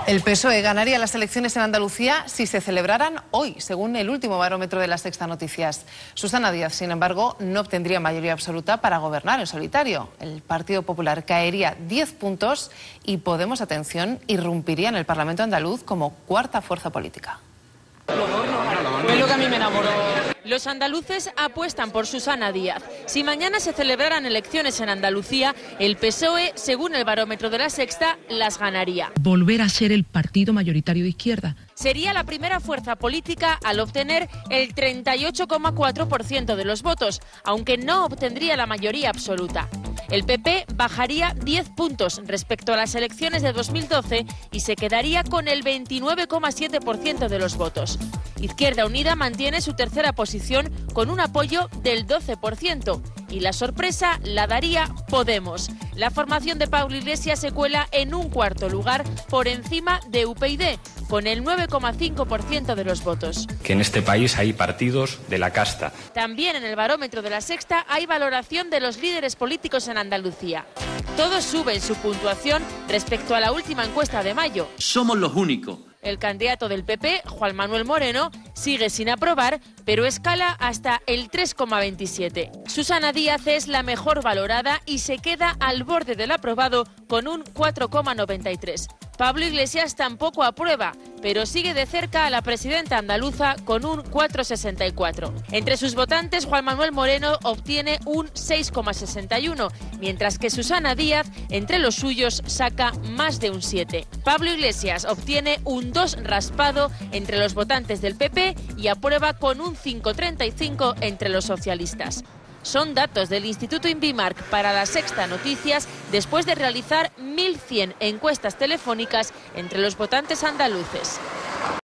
El PSOE ganaría las elecciones en Andalucía si se celebraran hoy, según el último barómetro de La Sexta Noticias. Susana Díaz, sin embargo, no obtendría mayoría absoluta para gobernar en solitario. El Partido Popular caería 10 puntos y Podemos, atención, irrumpiría en el Parlamento andaluz como cuarta fuerza política. Es lo que a mí me enamoró. Los andaluces apuestan por Susana Díaz. Si mañana se celebraran elecciones en Andalucía, el PSOE, según el barómetro de La Sexta, las ganaría. Volver a ser el partido mayoritario de izquierda. Sería la primera fuerza política al obtener el 38,4% de los votos, aunque no obtendría la mayoría absoluta. El PP bajaría 10 puntos respecto a las elecciones de 2012 y se quedaría con el 29,7% de los votos. Izquierda Unida mantiene su tercera posición con un apoyo del 12% y la sorpresa la daría Podemos. La formación de Pablo Iglesias se cuela en un cuarto lugar por encima de UPyD, con el 9,5% de los votos. Que en este país hay partidos de la casta. También en el barómetro de La Sexta hay valoración de los líderes políticos en Andalucía. Todos suben su puntuación respecto a la última encuesta de mayo. Somos los únicos. El candidato del PP, Juan Manuel Moreno, sigue sin aprobar, pero escala hasta el 3,27. Susana Díaz es la mejor valorada y se queda al borde del aprobado con un 4,93. Pablo Iglesias tampoco aprueba, pero sigue de cerca a la presidenta andaluza con un 4,64. Entre sus votantes, Juan Manuel Moreno obtiene un 6,61, mientras que Susana Díaz, entre los suyos, saca más de un 7. Pablo Iglesias obtiene un 2 raspado entre los votantes del PP y aprueba con un 5,35 entre los socialistas. Son datos del Instituto Invimark para La Sexta Noticias después de realizar 1.100 encuestas telefónicas entre los votantes andaluces.